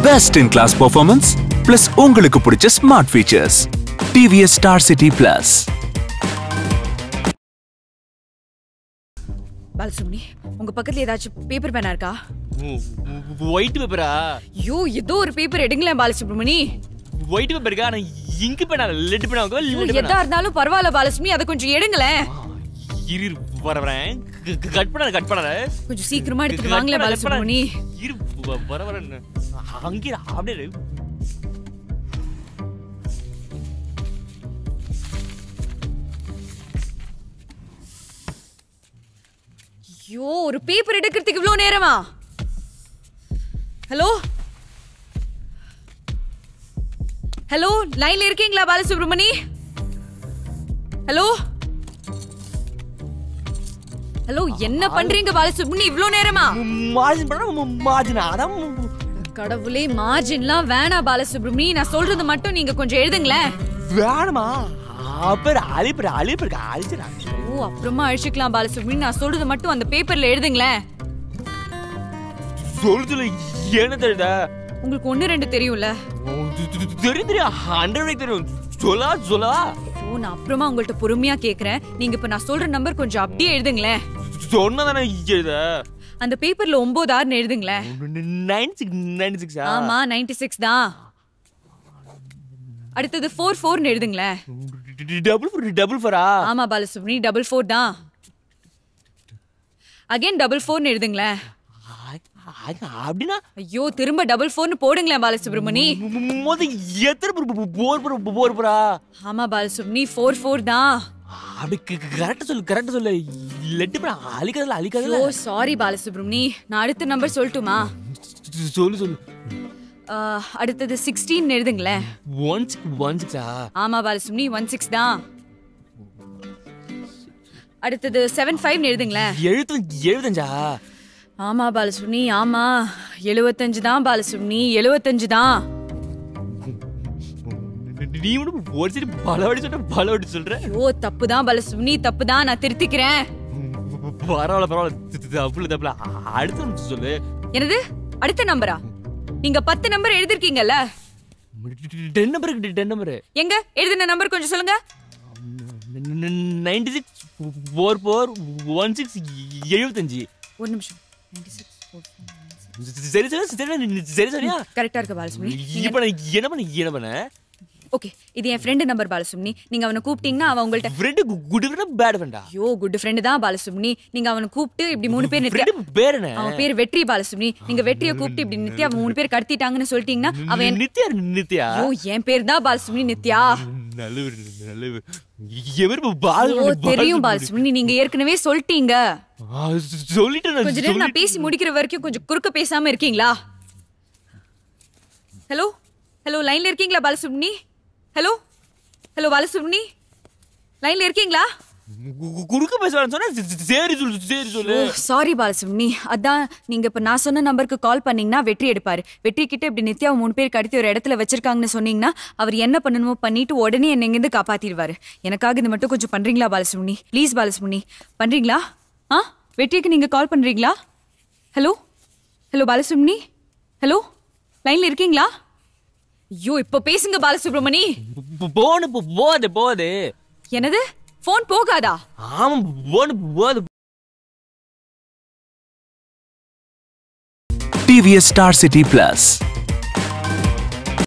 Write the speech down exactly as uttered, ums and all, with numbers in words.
Best in class performance plus உங்களுக்கு பிடிச்ச smart features. T V S Star City Plus. Balasubramani, உங்க பக்கத்துல ஏதாச்சும் பேப்பர் பேனா இருக்கா? ஒயிட் பேப்பரா? ஐயோ, ஏதோ ஒரு பேப்பர் எடுங்களேன் பாலசுப்ரமணி. ஒயிட் பேப்பர் இருக்கா? நான் இங்க் பேனா, லெட் பேனா இருக்கா? லெட் பேனா. எதா இருந்தாலும் பரவாயில்லை பாலசுப்ரமணி, அதை கொஞ்சம் எடுங்களேன். இரு வரவறேன். கட் பண்ணாத கட் பண்ணாத. கொஞ்சம் சீக்கிரமா எடுத்து வாங்களே பாலசுப்ரமணி. இரு வரவறேன். அங்க அப்படியே ஐயோ, ஒரு பேப்பர் எடுக்கிறதுக்கு இவ்வளவு நேரமா? ஹலோ ஹலோ லைன்ல இருக்கீங்களா பாலசுப்ரமணி? ஹலோ ஹலோ என்ன பண்றீங்க பாலசுப்ரமணி இவ்வளவு நேரமா? மார்ஜின் பண்ணா மார்ஜின் அதான். கடவுளே, மார்ஜின்லாம் வேணா பாலசுப்ரமணி, நான் சொல்றது மட்டும் நீங்க கொஞ்சம் எழுதுங்களேன். வேணுமா? அப்பற அழிப்பற அழிப்பற அழிச்சறா. ஓ, அப்புறமா அழிச்சுக்கலாம் பாலசுப்ரமணி, நான் சொல்றது மட்டும் அந்த பேப்பர்ல எழுதுங்களேன். சொல்லுல என்ன தெரியுதா? உங்களுக்கு ஒன்னு ரெண்டு தெரியும்ல? தெரியும் தெரியும், ஹண்ட்ரட் தெரியும். சொல்லா சொல்லா. ஓ, நான் அப்புறமா உங்கள்ட்ட பொறுமையா கேக்குறேன். நீங்க இப்ப நான் சொல்ற நம்பர் கொஞ்சம் அப்படியே எழுதுங்களேன். சொன்னதானே எழுத. அந்த பேப்பர்ல ஒன்பது ஆறுன்னு எழுதுங்களேன். தொண்ணூற்று ஆறு. ஆமா, தொண்ணூற்று ஆறு தான். அடுத்தது நான்கு நான்கு எழுதுங்களேன். டபுள் ஃபோர் டபுள் ஃபோரா? ஆமா பாலசுப்ரமணி, டபுள் ஃபோர் தான். அகைன் டபுள் ஃபோர்னு எழுதுங்களேன். அப்படினா? ஐயோ, திரும்ப டபுள் ஃபோர்னு போடுங்களேன் பாலசுப்ரமணி. மொத எத்தனை போர் போர் போர் போரா? ஆமா பாலசுப்ரமணி, நான்கு நான்கு தான். அப்படி கரெக்ட்டா சொல்லு கரெக்ட்டா சொல்லு. லெட் பண்ண அழிக்கறல அழிக்கறல. ஓ சாரி பாலசுப்ரமணி, நான் அடுத்த நம்பர் சொல்லட்டுமா? சொல்லு சொல்லு. அடுத்தது பதினாறு எழுதுங்களேன். பதினாறு. ஆமா பாலசுப்ரமணி, பதினாறு தான். அடுத்தது எழுபத்தி ஐந்து எழுதுங்களேன். எழுபத்தி ஐந்து. ஆமா பாலசுப்ரமணி, ஆமா எழுபத்தி ஐந்து தான் பாலசுப்ரமணி, எழுபத்தி ஐந்து தான். நீ ஒரு சரி பலவடி சொல்ற பலவடி சொல்ற. ஓ, தப்பு தான் பாலசுப்ரமணி, தப்பு தான், நான் திருத்திக்கிறேன். பரவாயில்ல பரவாயில்ல, தப்புல தப்புல. அடுத்த நம்பர் சொல்லு. என்னது அடுத்த நம்பரா? நீங்க பத்து நம்பர் எழுதிருக்கீங்கல்ல? பத்து நம்பர் பத்து நம்பர். எங்க எழுதின நம்பர் கொஞ்சம் சொல்லுங்க. தொண்ணூற்று ஆறு நாற்பத்தி நான்கு பதினைந்து எழுபத்தி ஐந்து. ஒரு நிமிஷம். சரி சரி சரி சரி சரியா? கரெக்டா இருக்கு பாலசுப்ரமணி. இப்போ நான் என்ன பண்ண என்ன பண்ண? ஓகே, இது என் ஃப்ரெண்ட் நம்பர் பாலசுப்ரமணி. நீங்க அவனை கூப்பிட்டீங்கன்னா அவன் உங்கள்ட்ட ஃப்ரெண்ட் குட் ஃப்ரெண்டா பேட் ஃப்ரெண்டா? ஐயோ, குட் ஃப்ரெண்ட் தான் பாலசுப்ரமணி. நீங்க அவனை கூப்பிட்டு இப்படி மூணு பேர் நித்யா. பேர் என்ன? அவன் பேர் வெற்றி பாலசுப்ரமணி. நீங்க வெற்றியை கூப்பிட்டு இப்படி நித்யா மூணு பேர் கடத்திட்டாங்கன்னு சொல்லிட்டீங்கன்னா அவன் நித்யா நித்யா. ஐயோ, என் பேர் தான் பாலசுப்ரமணி, நித்யா. நல்லது நல்லது. எவரு பால்? ஓ, தெரியும் பாலசுப்ரமணி, நீங்க ஏற்கனவே சொல்லிட்டீங்க. சொல்லிட்டேன். கொஞ்ச நேரம் நான் பேசி முடிக்கிற வரைக்கும் கொஞ்சம் குறுக்க பேசாம இருக்கீங்களா? ஹலோ ஹலோ லைன்ல இருக்கீங்களா பாலசுப்ரமணி? ஹலோ ஹலோ பாலசுப்ரமணி, லைன்ல இருக்கீங்களா? குறுக்க பேசுவான்னு சொன்னா சரி சொல்லு சரி சொல்லு. சாரி பாலசுப்ரமணி, அதான் நீங்க இப்ப நான் சொன்ன நம்பருக்கு கால் பண்ணீங்கன்னா வெற்றி எடுப்பாரு. வெற்றி கிட்ட இப்படி நித்யா மூணு பேர் கடத்தி ஒரு இடத்துல வச்சிருக்காங்கன்னு சொன்னீங்கன்னா அவர் என்ன பண்ணணுமோ பண்ணிட்டு உடனே என்ன இங்கிருந்து காப்பாத்திடுவாரு. எனக்காக இது மட்டும் கொஞ்சம் பண்றீங்களா பாலசுப்ரமணி? ப்ளீஸ் பாலசுப்ரமணி, பண்றீங்களா? ஆ, வெற்றிக்கு நீங்க கால் பண்றீங்களா? ஹலோ ஹலோ பாலசுப்ரமணி, ஹலோ லைன்ல இருக்கீங்களா? ஐயோ, இப்ப பேசுங்க பாலசுப்ரமணி. போன் போது போது. என்னது? போன் போகாதா? ஆமா, போன் போது. T V S Star City Plus.